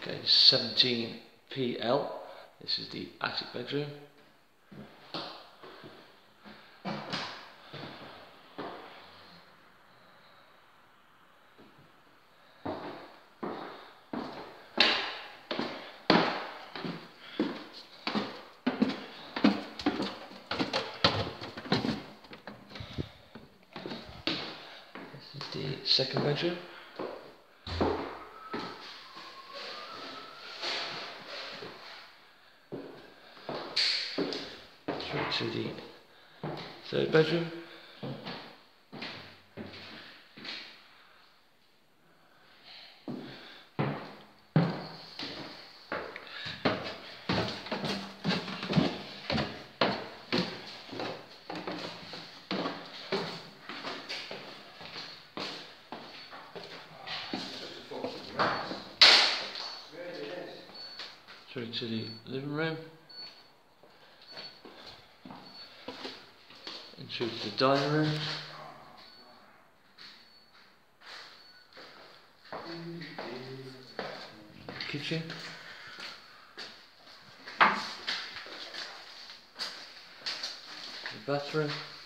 Okay, 17PL. This is the attic bedroom. This is the second bedroom. Through to the third bedroom. Through to the living room. And through to the dining room. Kitchen. The bathroom.